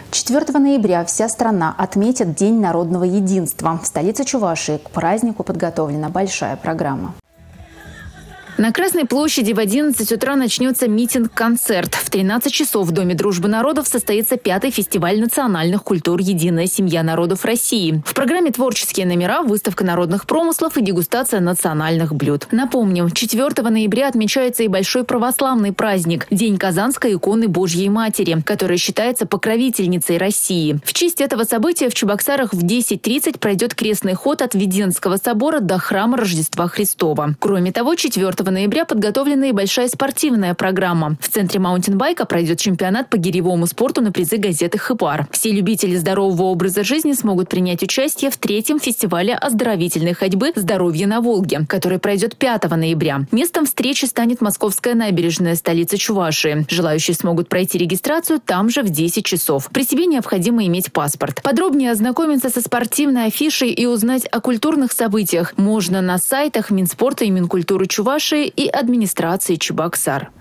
4 ноября вся страна отметит День народного единства. В столице Чувашии к празднику подготовлена большая программа. На Красной площади в 11 утра начнется митинг-концерт. В 13 часов в Доме дружбы народов состоится 5-й фестиваль национальных культур «Единая семья народов России». В программе творческие номера, выставка народных промыслов и дегустация национальных блюд. Напомним, 4 ноября отмечается и большой православный праздник – День Казанской иконы Божьей Матери, которая считается покровительницей России. В честь этого события в Чебоксарах в 10:30 пройдет крестный ход от Введенского собора до храма Рождества Христова. Кроме того, 4 ноября подготовлена и большая спортивная программа. В центре маунтинбайка пройдет чемпионат по гиревому спорту на призы газеты «Хыпар». Все любители здорового образа жизни смогут принять участие в 3-м фестивале оздоровительной ходьбы «Здоровье на Волге», который пройдет 5 ноября. Местом встречи станет Московская набережная, столица Чувашии. Желающие смогут пройти регистрацию там же в 10 часов. При себе необходимо иметь паспорт. Подробнее ознакомиться со спортивной афишей и узнать о культурных событиях можно на сайтах Минспорта и Минкультуры Чувашии и администрации Чебоксар.